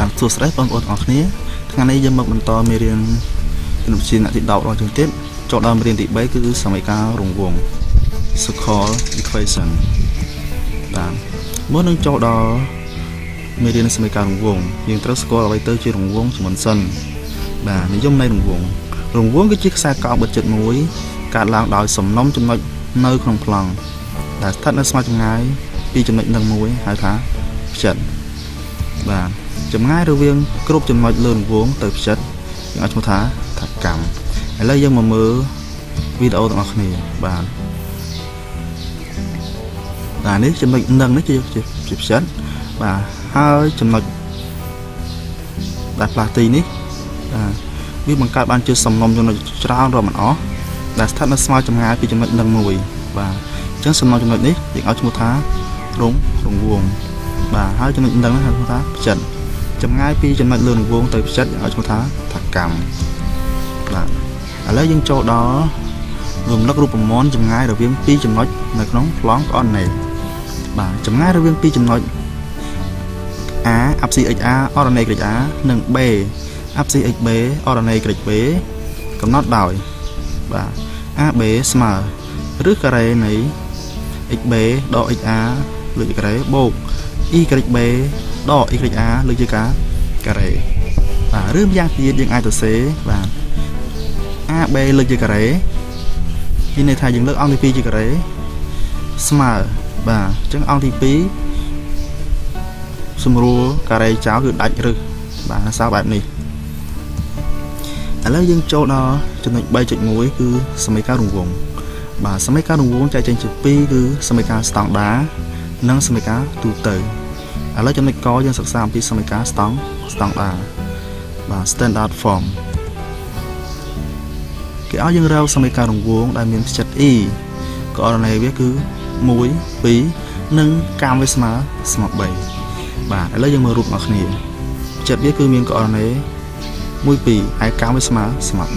បាទសួស្តីបងប្អូនទាំងអស់គ្នាថ្ងៃនេះយើងមកបន្តមេរៀនគណិតវិទ្យាអ្នកទី10របស់យើងទៀតចូលដល់មេរៀនទី3គឺសមីការរង្វង់ circle equation បាទមុននឹងចូលដល់មេរៀនសមីការរង្វង់យើងត្រូវស្គាល់អ្វីទៅជារង្វង់ជាមុនសិនបាទនិយមនៃរង្វង់គឺជាខ្សែកោងបិទជិតមួយកើតឡើងដោយសំណុំចំណុចនៅក្នុងប្លង់ដែលស្ថិតនៅស្មើចម្ងាយពីចំណុចនឹងមួយហៅថាផ្ចិតបាទចម្ងាយរវាងគ្រប់ចំណុចលើរង្វង់ទៅផ្ចិតយើងឲ្យឈ្មោះថាកម្មឥឡូវយើងមកមើលវីដេអូទាំងអស់គ្នាបាទនេះចំណុចនឹងនេះជាផ្ចិតបាទហើយចំណុចដែលផ្លាស់ទីនេះវាបង្កើតបានជាសំណុំចំណុចច្រើនរាប់មិនអស់ដែលស្ថិតនៅស្មើចម្ងាយពីចំណុចនឹងមួយបាទអញ្ចឹងសំណុំចំណុចនេះយើងឲ្យឈ្មោះថារង្វង់បាទហើយចំណុចនឹងហៅថាផ្ចិតចម្ងាយពីចំណុចលើរង្វង់ទៅផ្ចិតយើងឲ្យឈ្មោះថាកម្មបាទឥឡូវយើងចូលដល់រំលឹករូបមន្តចម្ងាយរវាង2ចំណុចនៅក្នុងប្លង់កអនេបាទចម្ងាយរវាង2ចំណុច A apsis XA អរណេ XA និង B apsis XB អរណេ XB កំណត់ដោយបាទ AB ស្មើឬការ៉េនៃ XB ដក XA លើជាការ៉េបូក YB ដក YA លើជាការ៉េបាទឬម្យ៉ាងទៀតយើងអាចសរសេរបាទ AB លើជាការ៉េមានន័យថាយើងលើកអង្គទី2ជាការ៉េស្មើបាទអញ្ចឹងអង្គទី2សម្រួលការ៉េចោលគឺដាច់រឹសបាទសារបែបនេះឥឡូវយើងចូលដល់ចំណុច 3.1 គឺសមីការរង្វង់បាទសមីការរង្វង់ចែកចេញជា2គឺសមីការស្តង់ដារនិងសមីការទូទៅឥឡូវចំណុចកយើងសិក្សាអំពីសមីការស្តង់ដារបាទ standard form គេឲ្យយើងរកសមីការរង្វង់ដែលមានផ្ចិត e ករណីវាគឺ1 2និងកម្មវាស្មើ3បាទឥឡូវយើងមើលរូបរបស់គ្នាផ្ចិតវាគឺមានករណី1 2ហើយកម្មវាស្មើ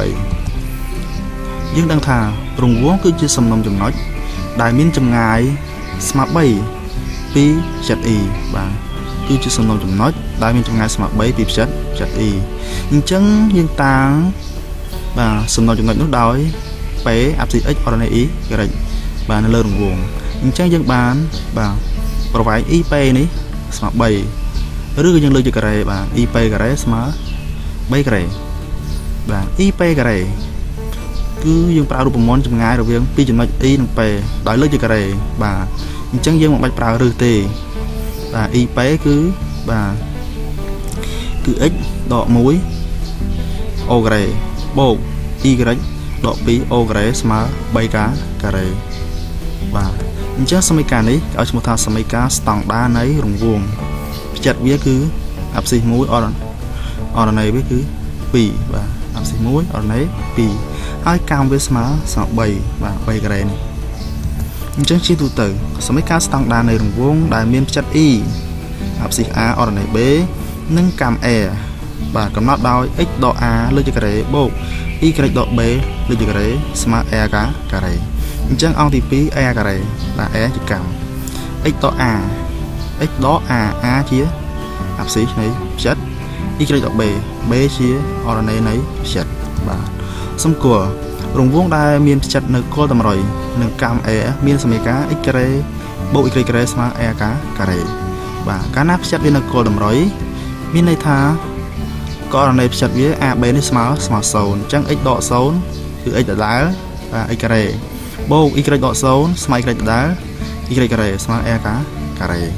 3យើងដឹងថារង្វង់គឺជាសំណុំចំណុចដែលមានចម្ងាយស្មើ3ពីផ្ចិត e បាទគឺជាសំណុំចំណុចដែលមានចម្ងាយស្មើ3ពីផ្ចិត e អញ្ចឹងយើងតាំងបាទសំណុំចំណុចនោះដោយ P apsis x អរណេ e ការ៉េបាទនៅលើរង្វង់អញ្ចឹងយើងបានបាទប្រវែង EP នេះស្មើ3ឬក៏យើងលើកជាការ៉េបាទ EP ការ៉េស្មើ3ការ៉េបាទ EP ការ៉េគឺយើងប្រើរូបមន្តចម្ងាយរវាង2ចំណុច E និង P ដោយលើកជាការ៉េបាទអញ្ចឹងយើងមិនបាច់ប្រើរឹសទេបាទ EP គឺបាទគឺ x ដក1 O ការ៉េបូក Y ដក2 O ការ៉េស្មើ3ការ៉េបាទអញ្ចឹងសមីការនេះឲ្យឈ្មោះថាសមីការស្តង់ដារនៃរង្វង់ផ្ចិតវាគឺអាប់ស៊ីស1អរណេវាគឺ2បាទអាប់ស៊ីស1អរណេ2ហើយកម្មវាស្មើ3បាទ3ការ៉េនេះអញ្ចឹងជាទូទៅសមីការស្តង់ដារនៃរង្វង់ដែលមានផ្ចិត e អាប់ស៊ីស a អរណេ b និងកម្ម a បាទកំណត់ដោយ x ដក a លើជាការ៉េបូក y ដក b លើជាការ៉េស្មើ a ការ៉េអញ្ចឹងអង្គទី2 a ការ៉េបាទ a ជាកម្ម x ដក a x ដក a ជាអាប់ស៊ីសនៃផ្ចិត y ដក b ជាអរណេនៃផ្ចិតបាទសំគាល់រង្វង់ដែលមានផ្ចិតនៅគល់តម្រុយនិងកម្ម a មានសមីការ x ការ៉េបូក y ការ៉េស្មើ a ការ៉េបាទកាលណាផ្ចិតវានៅគល់តម្រុយមានន័យថាករណីផ្ចិតវា AB នេះស្មើ0អញ្ចឹង x ដក0គឺ x ដដែលបាទ x ការ៉េបូក y ដក0ស្មើ y ដដែល y ការ៉េស្មើ a ការ៉េ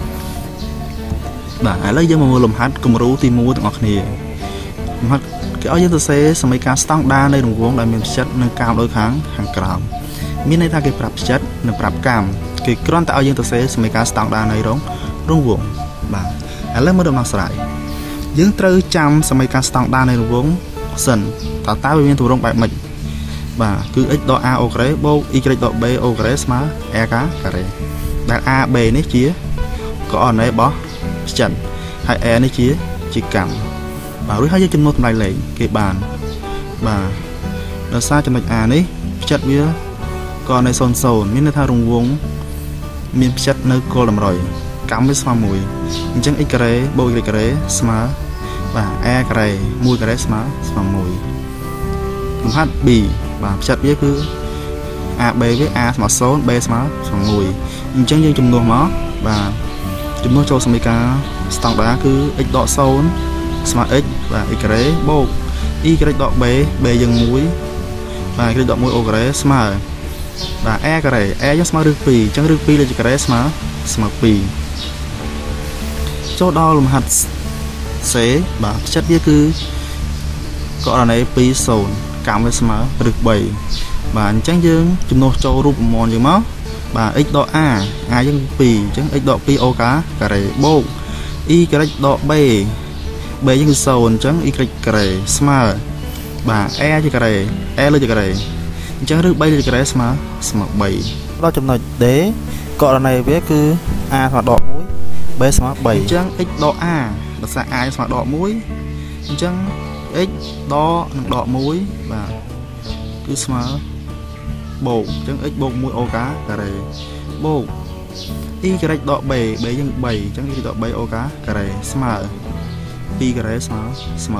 បាទឥឡូវយើងមកមើលលំហាត់គំរូទី1ទាំងអស់គ្នាលំហាត់គេឲ្យយើងសរសេរសមីការស្តង់ដារនៃរង្វង់ដែលមានផ្ចិតនិងកម្មដូចខាងក្រោមមានន័យថាគេប្រាប់ផ្ចិតនិងប្រាប់កម្មគេគ្រាន់តែឲ្យយើងសរសេរសមីការស្តង់ដារនៃរង្វង់បាទឥឡូវមើលដំណោះស្រាយយើងត្រូវចាំសមីការស្តង់ដារនៃរង្វង់សិនតើវាមានទម្រង់បែបម៉េចបាទគឺ x ដក a អូការ៉េបូក y ដក b អូការ៉េស្មើ a ការ៉េដែល a b នេះជាករណីរបស់ផ្ចិតហើយ a នេះជាកម្មបាទរួចហើយយើងចំនួនតម្លៃលេខគេបានបាទដោយសារចំណុច a នេះផ្ចិតវាករណី00មានន័យថារង្វង់មានផ្ចិតនៅគល់តម្រុយកម្មវាស្មើមួយអញ្ចឹង x ការ៉េបូក y ការ៉េស្មើបាទ a ការ៉េ1ការ៉េស្មើ1លំហាត់ b បាទផ្ចិតវាគឺ a b វា a ស្មើ0 b ស្មើ1អញ្ចឹងយើងចំនួនមកបាទចំនួនចូលសមីការស្តង់ដារគឺ x ដក0ស្មើ x បាទ x ការ៉េបូក y ដក b b យើង1បាទ y ដក1 o ការ៉េស្មើបាទ a ការ៉េ a យើងស្មើរឹស2អញ្ចឹងរឹស2លើការ៉េស្មើ2ចូលដល់លំហាត់ c បាទផ្ចិតវាគឺករណី2 0កម្មវាស្មើរឹស3បាទអញ្ចឹងយើងចំនួនចូលរូបមន្តយើងមកបាទ x ដក a យើង2អញ្ចឹង x ដក2 o ការ៉េបូក y ដក b b យើងគឺ0អញ្ចឹង y ការ៉េស្មើបាទ a ជាការ៉េ a លើជាការ៉េអញ្ចឹងរឹស3លើការ៉េស្មើ3ដល់ចំណុច D ករណីវាគឺ a ស្មើដក1 b ស្មើ3អញ្ចឹង x ដក a ដោយសារ a ស្មើដក1អញ្ចឹង x ដកនឹងដក1បាទគឺស្មើបូកអញ្ចឹង x បូក1 o ការ៉េបូក y ដក b b យើង3អញ្ចឹង y ដក3 o ការ៉េស្មើ2ការ៉េស្មើ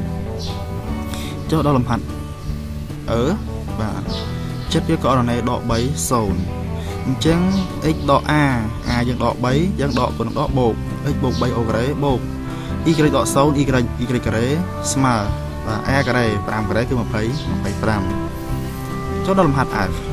4ចុះដល់លំហាត់បាទចិត្តវាករណីដក3 0អញ្ចឹង x ដក a យើងដក3យើងដកគុណដកបូក x បូក3 o ការ៉េបូក y ដក0 y ការ៉េស្មើបាទ a ការ៉េ5ការ៉េគឺ25ចុះដល់លំហាត់ f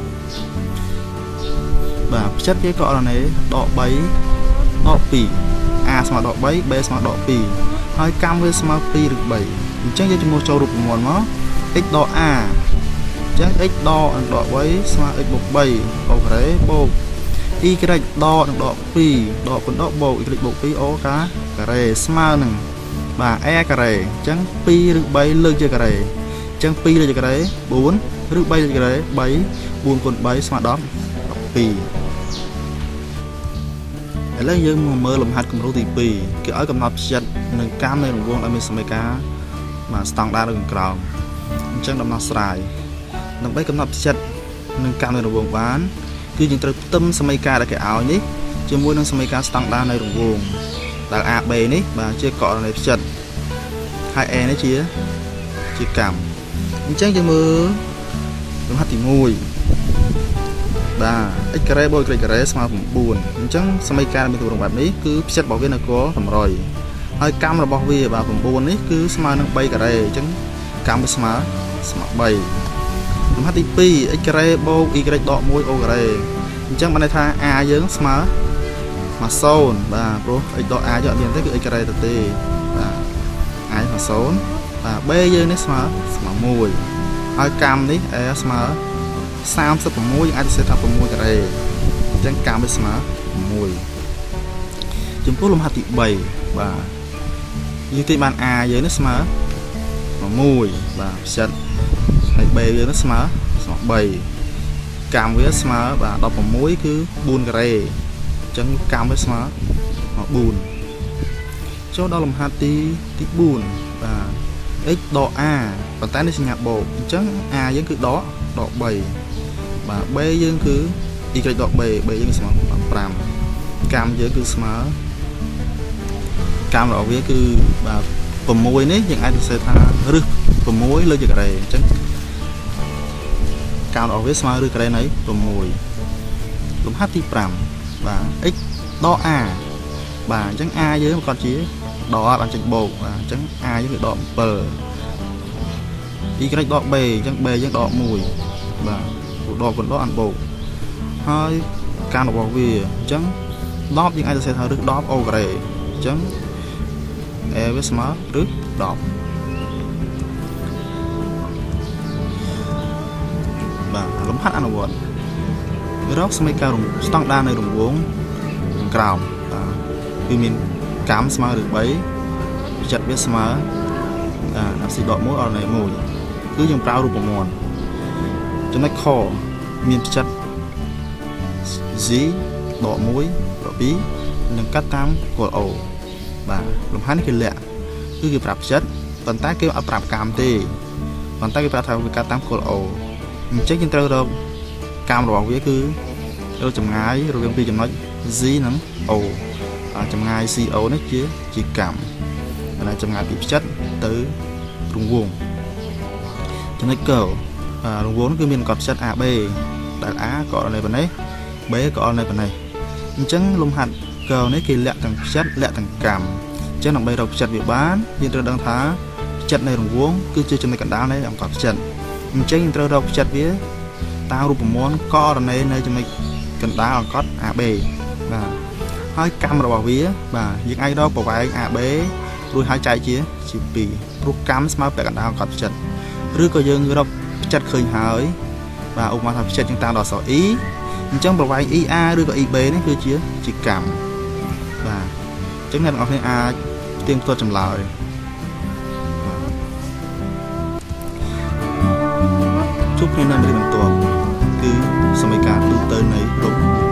បាទផ្ចិតវាករណីដក3ដក2 a ស្មើដក3 b ស្មើដក2ហើយកម្មវាស្មើ2ឬ3អញ្ចឹងយើងចំនួនចូលរូបមន្តមក x ដក a អញ្ចឹង x ដកនឹងដក3ស្មើ x បូក3 o ការ៉េបូក y ដកនឹងដក2ដកគុណដកបូក y បូក2 o ការ៉េស្មើនឹងបាទ a ការ៉េអញ្ចឹង2ឬ3លើកជាការ៉េអញ្ចឹង2លើកជាការ៉េ4ឬ3លើកជាការ៉េ3 4គុណ3ស្មើ12ឥឡូវយើងមកមើលលំហាត់គំរូទី2គេឲ្យកំណត់ផ្ចិតនឹងកម្មនៃរង្វង់ដែលមានសមីការបាទស្តង់ដារនៅខាងក្រោមអញ្ចឹងដំណោះស្រាយដើម្បីកំណត់ផ្ចិតនឹងកម្មនៃរង្វង់បានគឺយើងត្រូវផ្ទឹមសមីការដែលគេឲ្យនេះជាមួយនឹងសមីការស្តង់ដារនៃរង្វង់ដែល AB នេះបាទជាករណីផ្ចិតហើយ A នេះជាកម្មអញ្ចឹងយើងមើលលំហាត់ទី1បាទ x ការ៉េបូក y ការ៉េស្មើ9អញ្ចឹងសមីការមានទម្រង់បែបនេះគឺផ្ចិតរបស់វានៅគល់តម្រុយហើយកម្មរបស់វាបាទ9នេះគឺស្មើនឹង3ការ៉េអញ្ចឹងកម្មវាស្មើ3លំហាត់ទី2 x ការ៉េបូក y ដក1 o ការ៉េអញ្ចឹងបានន័យថា a យើងស្មើ0បាទព្រោះ x ដក a យកមានទេគឺ x ការ៉េទៅទេបាទ a ស្មើ0បាទ b យើងនេះស្មើ1ហើយកម្មនេះ a ស្មើ36អាចសរសេរថា6ការ៉េអញ្ចឹងកម្មវាស្មើ6ចំពោះលំហាត់ទី3បាទយើងទីបាន a យើងនេះស្មើ1បាទផ្ចិតហើយ b យើងនេះស្មើ3កម្មវាស្មើបាទ16គឺ4ការ៉េអញ្ចឹងកម្មវាស្មើ4ចូលដល់លំហាត់ទី4បាទ x ដក a ប៉ុន្តែនេះសញ្ញាបូកអញ្ចឹង a យើងគឺដក3បាទ b យើងគឺ y ដក b យើងស្មើ5កម្មយើងគឺស្មើកម្មរបស់វាគឺបាទ6នេះយើងអាចសរសេរថារឹស6លើជាការ៉េអញ្ចឹងកម្មរបស់វាស្មើរឹសការ៉េនៃ6លំហាត់ទី5បាទ x ដក a បាទអញ្ចឹង a យើងប្រកាសជាដកបានចេញបូកបាទអញ្ចឹង a យើងគឺដក7 y ដក b អញ្ចឹង b យើងដក1បាទដកគុណដកអានបូកហើយកម្មរបស់វាអញ្ចឹង10យើងអាចសរសេរថារឹស10 o ការ៉េអញ្ចឹង a វាស្មើរឹស10បាទលំហាត់អនុវត្តរកសមីការស្តង់ដារនៃរង្វង់ក្រោមបាទគឺមានកម្មស្មើរឹស3ផ្ចិតវាស្មើអាស៊ីដក1អរណី1គឺយើងប្រើរូបមន្តចំណុចខមានផ្ចិត z ដក1ដក2និងកាត់តាមគោល o បាទលំហាត់នេះគេលាក់គឺគេប្រាប់ផ្ចិតប៉ុន្តែគេអត់ប្រាប់កម្មទេប៉ុន្តែគេប្រាប់ថាវាកាត់តាមគោល o អញ្ចឹងយើងត្រូវរកកម្មរបស់វាគឺរកចម្ងាយរវាងពីចំណុច z និង o chấm ngay CO nó chỉ cảm là chấm ngay bị chất tới rung vuông cho nên cầu rung vuông cứ miền cọt chất AB đại A có này bên đấy B có này bên này chẳng lùng hạt cầu này kỳ lẹ thằng chất lẹ thằng cảm chứ nằm bay đầu chất bị bán nhưng tôi đang thá chất này rung vuông cứ chơi trên này cạnh đá này làm cọt chất chẳng tôi đầu chất vía tao rụp món có này nơi cho mày cạnh đá là cọt AB và hai cam rồi bảo vía và những ai đó bảo vệ AB rồi hai trái chia chỉ bị rút cam smart tại cạnh đá cọt chất rứa có dương đâu chất khơi hỏi và ông mà làm chất chúng ta đòi sỏi ý chẳng bảo vệ IA rồi có IB đấy cứ chia chỉ cảm và chứng này ông thấy A tiêm tôi chầm lời chúc nên làm được tuần cứ sau mấy cá từ tới này đúng